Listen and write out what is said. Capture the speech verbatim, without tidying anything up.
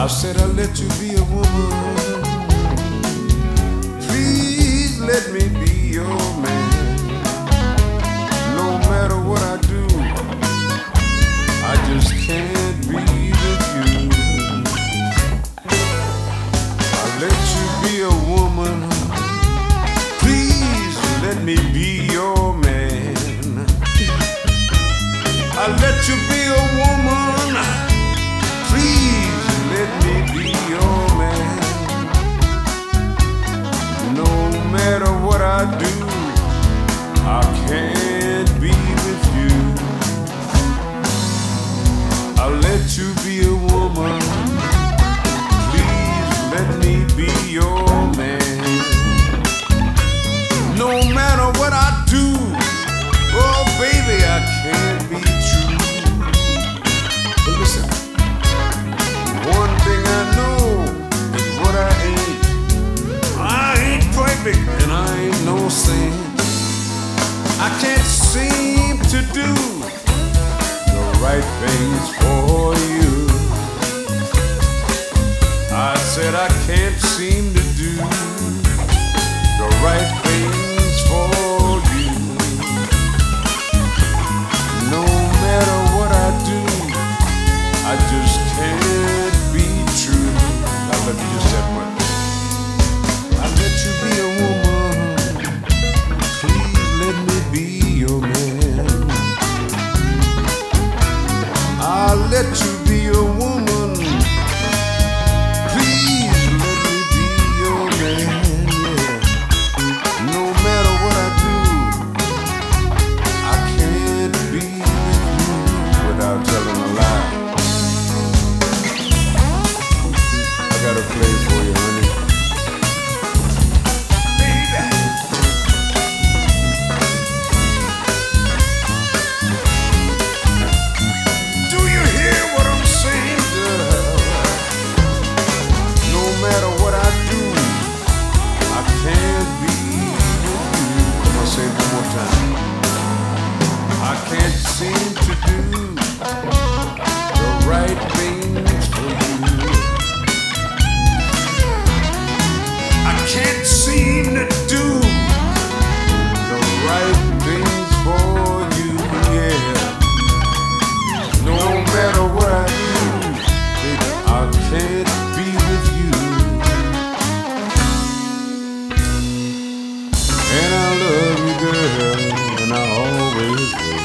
I said I'll let you be a woman. Please let me be your man. No matter what I do, I just can't be with you. I'll let you be a woman. Please let me be your man. I'll let you be a woman. Please let me be your man. No matter what I do, I can't be with you. I'll let you be a woman. Please let me be your man. No matter what I do, oh baby, I can't be true. But listen, one thing I know is what I ain't. I ain't perfect and I ain't no saint. I can't seem to do the right things for you. I said I can't seem to do the right things for you. No matter what I do, I just can't be true. I love you just that much. I'll let you be a woman. Please let me be your man. I'll let you be a woman. Please let me be your man. Yeah. No matter what I do, I can't be with you without telling a lie. I gotta play for you, honey. Baby. Do you hear what I'm saying, girl? No matter what I do, I can't be with you. I'm gonna say it one more time. I can't seem to do the right things for you. I can't seem to do the right things for you, yeah. No matter what I do, baby, I can't be with you. And I love you, girl, and I always will.